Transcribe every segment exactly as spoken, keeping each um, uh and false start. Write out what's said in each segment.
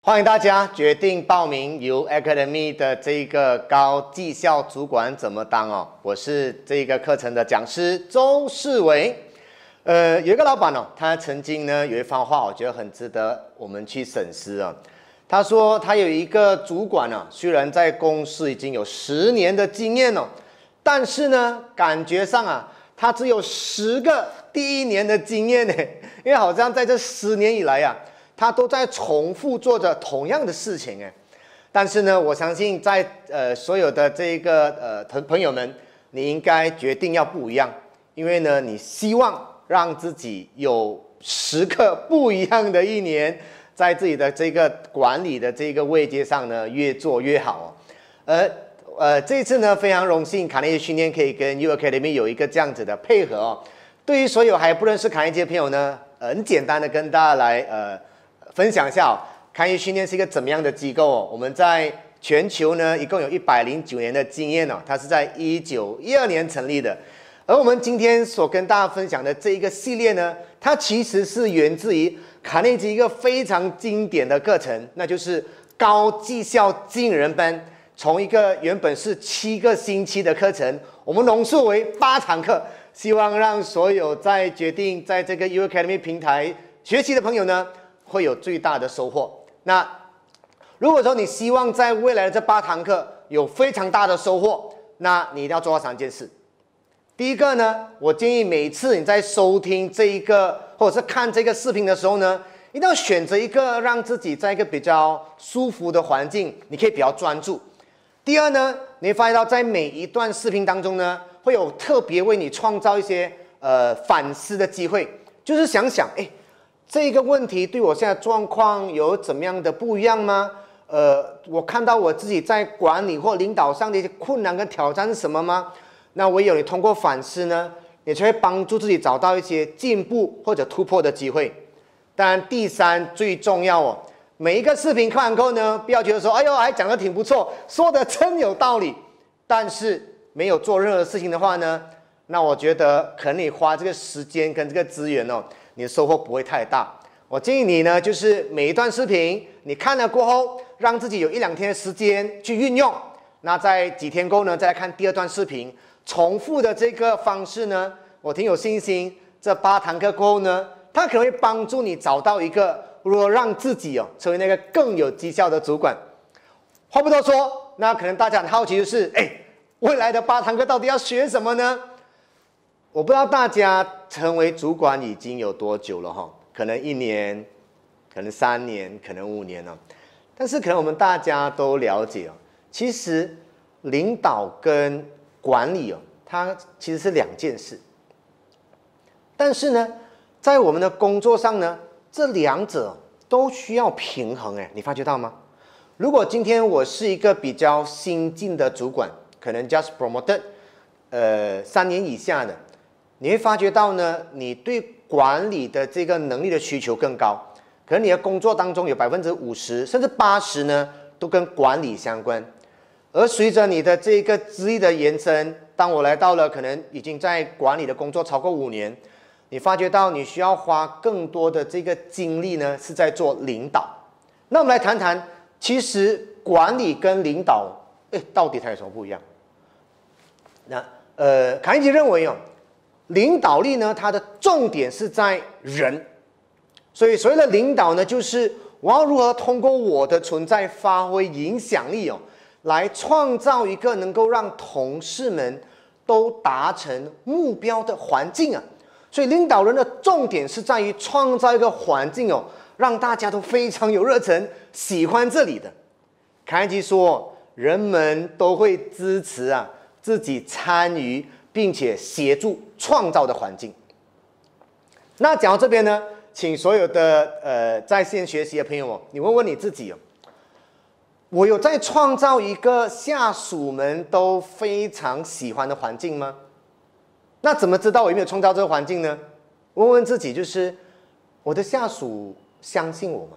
欢迎大家决定报名 U Academy 的这个高绩效主管怎么当哦？我是这个课程的讲师周世伟。呃，有一个老板哦，他曾经呢有一番话，我觉得很值得我们去审思啊。他说他有一个主管啊，虽然在公司已经有十年的经验哦，但是呢，感觉上啊，他只有十个第一年的经验呢，因为好像在这十年以来啊。他都在重复做着同样的事情哎，但是呢，我相信在呃所有的这个呃朋朋友们，你应该决定要不一样，因为呢，你希望让自己有十个不一样的一年，在自己的这个管理的这个位阶上呢，越做越好哦。呃呃，这次呢非常荣幸，卡内基训练可以跟 U Academy 有一个这样子的配合哦。对于所有还不认识卡内基的朋友呢，呃、很简单的跟大家来呃。分享一下哦，卡内基训练是一个怎么样的机构哦？我们在全球呢，一共有一百零九年的经验哦。它是在一九一二年成立的，而我们今天所跟大家分享的这一个系列呢，它其实是源自于卡内基一个非常经典的课程，那就是高绩效经理人班。从一个原本是七个星期的课程，我们浓缩为八堂课，希望让所有在决定在这个 U Academy 平台学习的朋友呢，会有最大的收获。那如果说你希望在未来的这八堂课有非常大的收获，那你一定要做到三件事。第一个呢，我建议每次你在收听这一个或者是看这个视频的时候呢，一定要选择一个让自己在一个比较舒服的环境，你可以比较专注。第二呢，你会发现到在每一段视频当中呢，会有特别为你创造一些呃反思的机会，就是想想哎。这个问题对我现在状况有怎么样的不一样吗？呃，我看到我自己在管理或领导上的一些困难跟挑战是什么吗？那唯有你通过反思呢，你才会帮助自己找到一些进步或者突破的机会。当然，第三最重要哦，每一个视频看完后呢，不要觉得说，哎呦，还讲得挺不错，说的真有道理，但是没有做任何事情的话呢，那我觉得可能你花这个时间跟这个资源哦。你的收获不会太大。我建议你呢，就是每一段视频你看了过后，让自己有一两天的时间去运用。那在几天后呢，再来看第二段视频，重复的这个方式呢，我挺有信心。这八堂课过后呢，它可能会帮助你找到一个如何让自己哦成为那个更有绩效的主管。话不多说，那可能大家很好奇的是，哎，未来的八堂课到底要学什么呢？我不知道大家成为主管已经有多久了哈？可能一年，可能三年，可能五年了。但是可能我们大家都了解哦，其实领导跟管理哦，它其实是两件事。但是呢，在我们的工作上呢，这两者都需要平衡哎，你发觉到吗？如果今天我是一个比较新进的主管，可能 just promoted， 呃，三年以下的。你会发觉到呢，你对管理的这个能力的需求更高，可能你的工作当中有百分之五十甚至八十呢，都跟管理相关。而随着你的这个资历的延伸，当我来到了可能已经在管理的工作超过五年，你发觉到你需要花更多的这个精力呢，是在做领导。那我们来谈谈，其实管理跟领导，哎，到底它有什么不一样？那呃，卡内基认为哦。领导力呢，它的重点是在人，所以所谓的领导呢，就是我要如何通过我的存在发挥影响力哦，来创造一个能够让同事们都达成目标的环境啊。所以领导人的重点是在于创造一个环境哦，让大家都非常有热忱，喜欢这里的。卡内基说，人们都会支持啊自己参与。并且协助创造的环境。那讲到这边呢，请所有的呃在线学习的朋友哦，你问问你自己哦，我有在创造一个下属们都非常喜欢的环境吗？那怎么知道我有没有创造这个环境呢？问问自己，就是我的下属相信我吗？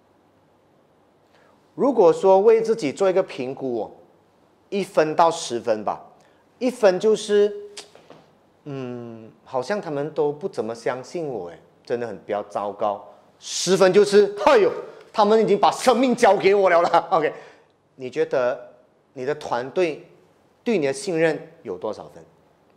如果说为自己做一个评估哦，一分到十分吧，一分就是。嗯，好像他们都不怎么相信我，哎，真的很比较糟糕。十分就是，哎呦， 他们已经把生命交给我了啦。OK， 你觉得你的团队对你的信任有多少分？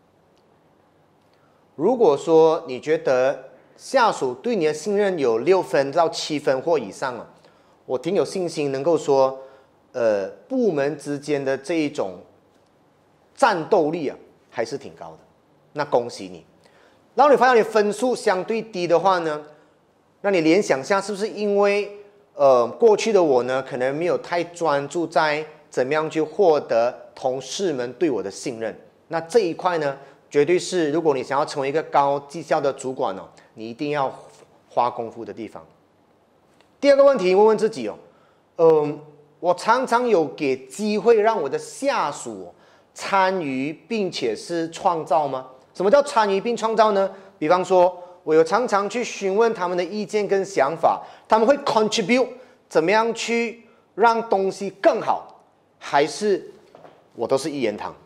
如果说你觉得下属对你的信任有六分到七分或以上啊，我挺有信心能够说，呃，部门之间的这一种战斗力啊，还是挺高的。那恭喜你。然后你发现你分数相对低的话呢，那你联想下是不是因为呃过去的我呢，可能没有太专注在怎么样去获得同事们对我的信任？那这一块呢，绝对是如果你想要成为一个高绩效的主管哦，你一定要花功夫的地方。第二个问题，问问自己哦，嗯，我常常有给机会让我的下属参与并且是创造吗？什么叫参与并创造呢？比方说，我有常常去询问他们的意见跟想法，他们会 contribute 怎么样去让东西更好，还是我都是一言堂？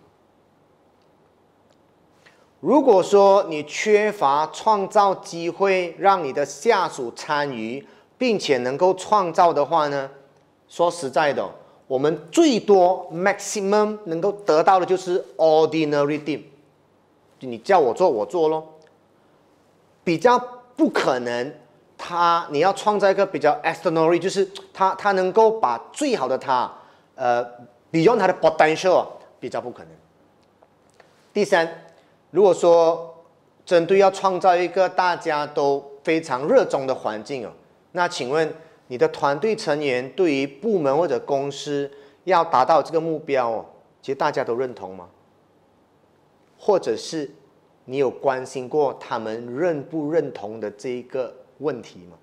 如果说你缺乏创造机会让你的下属参与，并且能够创造的话呢，说实在的，我们最多 maximum 能够得到的就是 ordinary team， 你叫我做我做咯，比较不可能他你要创造一个比较 extraordinary， 就是他他能够把最好的他呃 beyond 他的 potential， 比较不可能。第三，如果说针对要创造一个大家都非常热衷的环境哦，那请问你的团队成员对于部门或者公司要达到这个目标哦，其实大家都认同吗？或者是你有关心过他们认不认同的这一个问题吗？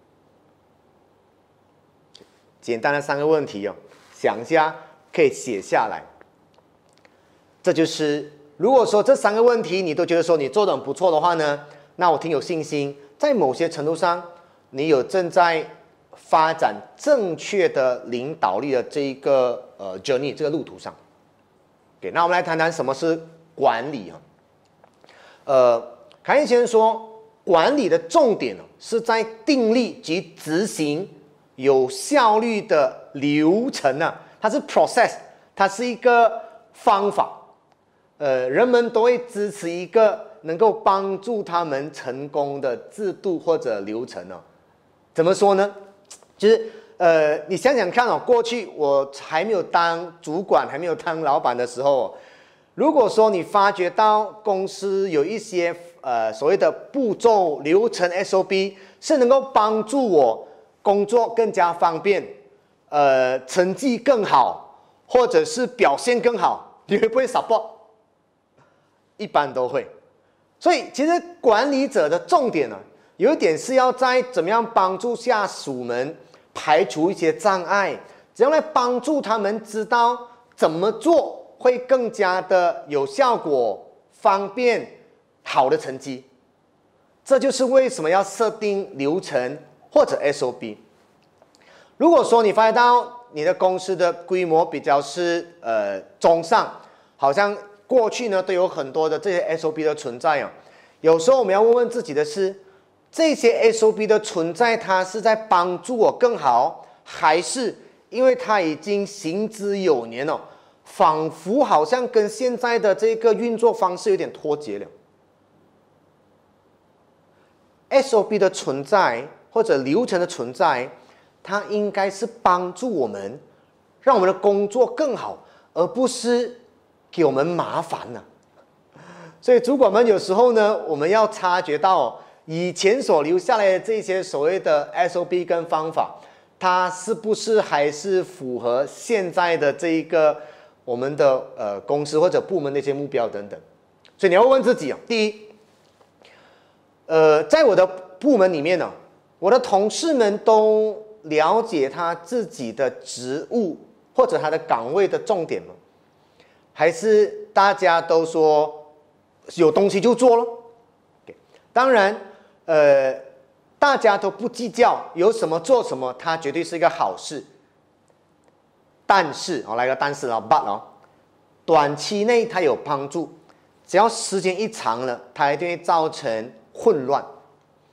简单的三个问题哦，想一下可以写下来。这就是如果说这三个问题你都觉得说你做得很不错的话呢，那我挺有信心，在某些程度上，你有正在发展正确的领导力的这一个呃 journey 这个路途上。OK， 那我们来谈谈什么是管理啊。呃，凯恩先生说，管理的重点是在订立及执行有效率的流程啊，它是 process， 它是一个方法。呃，人们都会支持一个能够帮助他们成功的制度或者流程哦。怎么说呢？就是呃，你想想看哦，过去我还没有当主管、还没有当老板的时候哦，如果说你发觉到公司有一些呃所谓的步骤、流程 S O P 是能够帮助我工作更加方便，呃，成绩更好，或者是表现更好，你会不会 support？一般都会。所以其实管理者的重点呢，有一点是要在怎么样帮助下属们排除一些障碍，怎样来帮助他们知道怎么做会更加的有效果、方便、好的成绩。这就是为什么要设定流程或者 S O P。如果说你发现到你的公司的规模比较是呃中上，好像过去呢都有很多的这些 S O P 的存在啊，有时候我们要问问自己的是，这些 S O P 的存在，它是在帮助我更好，还是因为它已经行之有年了，仿佛好像跟现在的这个运作方式有点脱节了。S O P 的存在或者流程的存在，它应该是帮助我们，让我们的工作更好，而不是给我们麻烦呢、啊。所以主管们有时候呢，我们要察觉到以前所留下来的这些所谓的 S O P 跟方法，它是不是还是符合现在的这一个我们的呃公司或者部门的一些目标等等。所以你要问自己啊，第一，呃，在我的部门里面呢、啊，我的同事们都了解他自己的职务或者他的岗位的重点吗？还是大家都说有东西就做咯？ Okay. 当然，呃，大家都不计较有什么做什么，它绝对是一个好事。但是，我、哦、来个但是啊 ，but 哦，短期内它有帮助，只要时间一长了，它一定会造成混乱。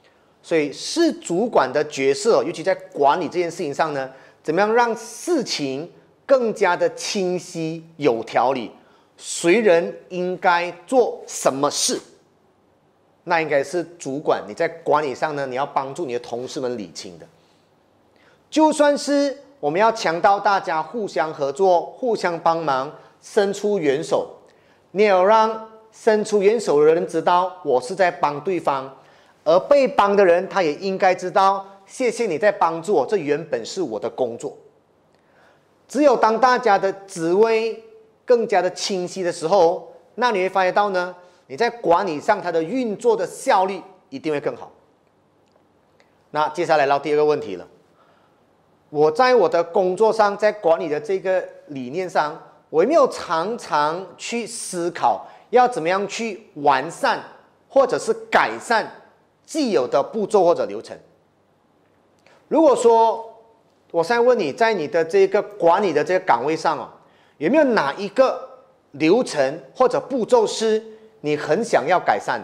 所以是主管的角色，尤其在管理这件事情上呢，怎么样让事情更加的清晰有条理？谁人应该做什么事？那应该是主管你在管理上呢，你要帮助你的同事们理清的。就算是我们要强调大家互相合作、互相帮忙、伸出援手，你也要让伸出援手的人知道我是在帮对方。而被帮的人，他也应该知道，谢谢你在帮助我，这原本是我的工作。只有当大家的职位更加的清晰的时候，那你会发现到呢，你在管理上它的运作的效率一定会更好。那接下来到第二个问题了，我在我的工作上，在管理的这个理念上，我有没有常常去思考，要怎么样去完善或者是改善既有的步骤或者流程？如果说我现在问你，在你的这个管理的这个岗位上哦，有没有哪一个流程或者步骤是你很想要改善的？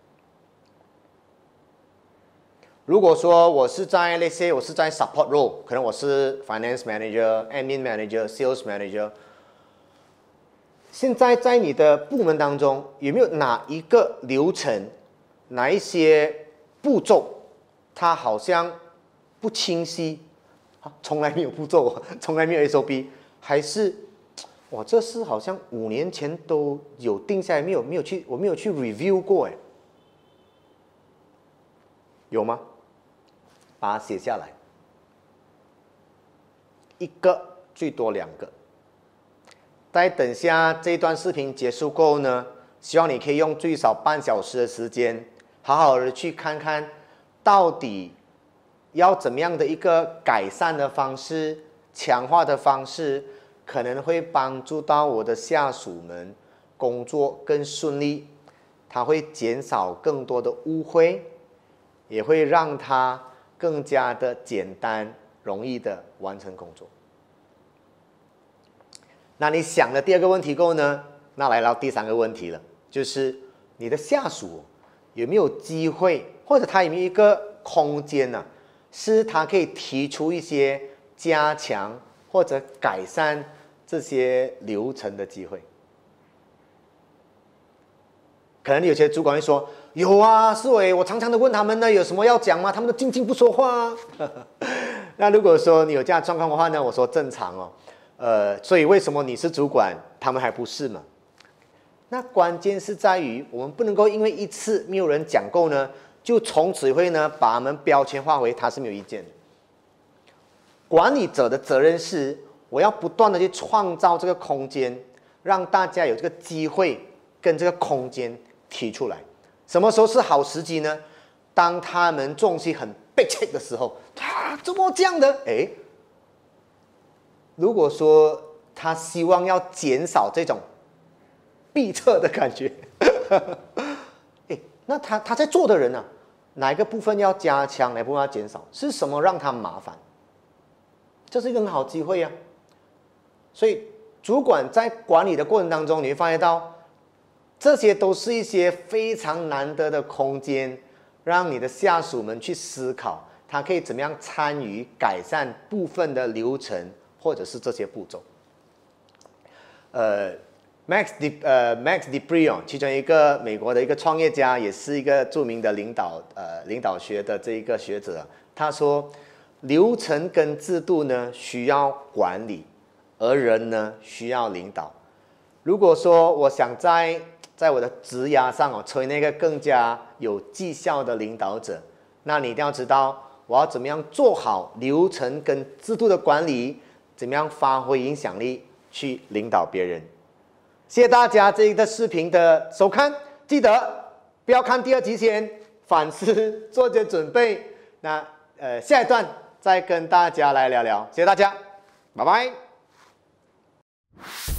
如果说我是在那些我是在 support role， 可能我是 finance manager、admin manager、sales manager， 现在在你的部门当中，有没有哪一个流程、哪一些步骤，它好像不清晰，从来没有步骤，从来没有 S O P， 还是哇，这是好像五年前都有定下来，没有没有去，我没有去 review 过，哎，有吗？把它写下来，一个最多两个。在等下这段视频结束过后呢，希望你可以用最少半小时的时间，好好的去看看，到底要怎么样的一个改善的方式、强化的方式，可能会帮助到我的下属们工作更顺利，它会减少更多的误会，也会让它更加的简单、容易的完成工作。那你想了第二个问题过后呢，那来到第三个问题了，就是你的下属有没有机会，或者他有没有一个空间呢、啊，是他可以提出一些加强或者改善这些流程的机会？可能有些主管会说：“有啊，是伟，我常常的问他们呢，有什么要讲吗？他们都静静不说话啊。”那如果说你有这样的状况的话呢，我说正常哦。呃，所以为什么你是主管，他们还不是嘛？那关键是在于，我们不能够因为一次没有人讲够呢，就从此会呢把他们标签化为他是没有意见的。管理者的责任是，我要不断的去创造这个空间，让大家有这个机会跟这个空间提出来。什么时候是好时机呢？当他们重心很被切的时候，他怎么这样的？哎。如果说他希望要减少这种逼迫的感觉，哎，那他他在做的人呢、啊，哪一个部分要加强，哪一部分要减少？是什么让他麻烦？这是一个很好机会啊！所以主管在管理的过程当中，你会发现到，这些都是一些非常难得的空间，让你的下属们去思考，他可以怎么样参与改善部分的流程。或者是这些步骤，呃 ，Max De 呃 Max De Brio 其中一个美国的一个创业家，也是一个著名的领导呃领导学的这一个学者，他说，流程跟制度呢需要管理，而人呢需要领导。如果说我想在在我的职涯上哦成为那个更加有绩效的领导者，那你一定要知道我要怎么样做好流程跟制度的管理。怎么样发挥影响力去领导别人？谢谢大家这一个视频的收看，记得不要看第二集前反思，做些准备。那呃下一段再跟大家来聊聊，谢谢大家，拜拜。